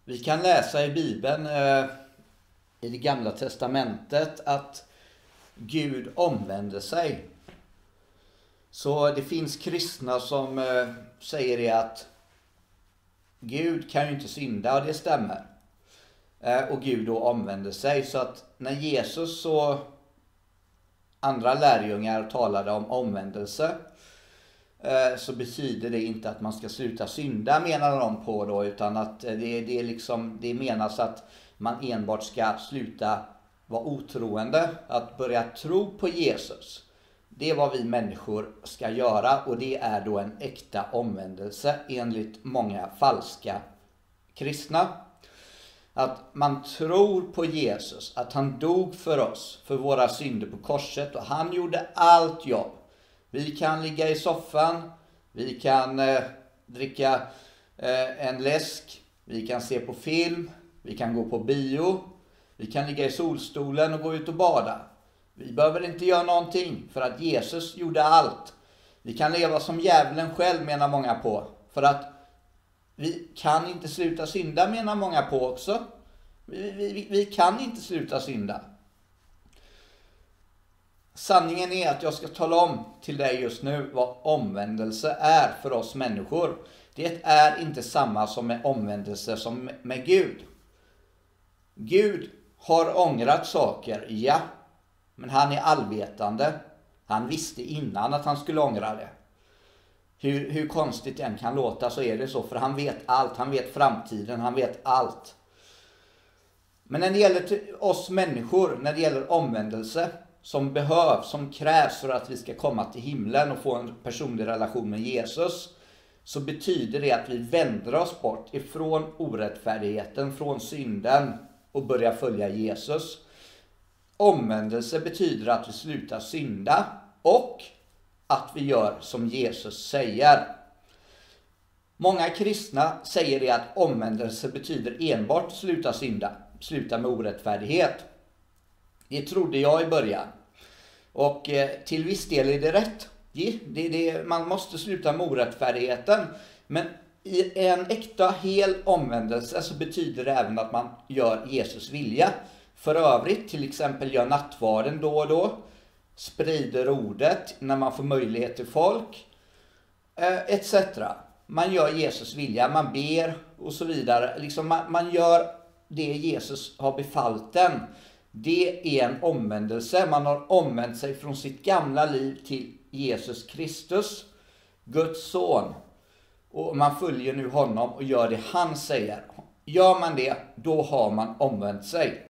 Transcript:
Vi kan läsa i Bibeln, i det gamla testamentet, att Gud omvänder sig. Så det finns kristna som säger det att Gud kan ju inte synda, och det stämmer. Och Gud då omvänder sig. Så att när Jesus och andra lärjungar talade om omvändelse, så betyder det inte att man ska sluta synda, menar de på då, utan att det menas att man enbart ska sluta vara otroende, att börja tro på Jesus. Det är vad vi människor ska göra, och det är då en äkta omvändelse enligt många falska kristna. Att man tror på Jesus, att han dog för oss, för våra synder på korset, och han gjorde allt jobb. Vi kan ligga i soffan, vi kan dricka en läsk, vi kan se på film, vi kan gå på bio, vi kan ligga i solstolen och gå ut och bada. Vi behöver inte göra någonting, för att Jesus gjorde allt. Vi kan leva som djävulen själv, menar många på, för att vi kan inte sluta synda, menar många på också. Vi kan inte sluta synda. Sanningen är att jag ska tala om till dig just nu vad omvändelse är för oss människor. Det är inte samma som med omvändelse som med Gud. Gud har ångrat saker, ja. Men han är allvetande. Han visste innan att han skulle ångra det. Hur konstigt det än kan låta, så är det så. För han vet allt. Han vet framtiden. Han vet allt. Men när det gäller oss människor, när det gäller omvändelse som behövs, som krävs för att vi ska komma till himlen och få en personlig relation med Jesus, så betyder det att vi vänder oss bort ifrån orättfärdigheten, från synden, och börjar följa Jesus. Omvändelse betyder att vi slutar synda och att vi gör som Jesus säger. Många kristna säger det att omvändelse betyder enbart sluta synda, sluta med orättfärdighet. Det trodde jag i början. Och till viss del är det rätt. Man måste sluta med orättfärdigheten. Men i en äkta hel omvändelse så betyder det även att man gör Jesus vilja. För övrigt, till exempel gör nattvarden då och då. Sprider ordet när man får möjlighet till folk. Etc. Man gör Jesus vilja, man ber och så vidare. Man gör det Jesus har befallt den. Det är en omvändelse. Man har omvänt sig från sitt gamla liv till Jesus Kristus, Guds son. Och man följer nu honom och gör det han säger. Gör man det, då har man omvänt sig.